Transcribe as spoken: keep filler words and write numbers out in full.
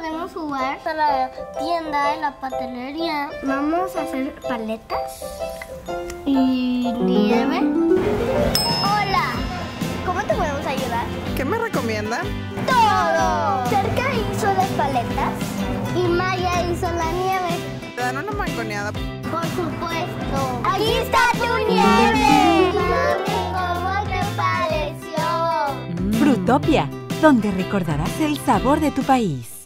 podemos jugar a la tienda, en la pastelería. Vamos a hacer paletas y nieve. Hola, ¿cómo te podemos ayudar? ¿Qué me recomiendan? ¡Todo! Cerca hizo las paletas y Maya hizo la nieve. ¿Te dan una mangoneada? Por supuesto. ¡Aquí está tu nieve! Mami, ¿cómo te pareció? Frutopia, donde recordarás el sabor de tu país.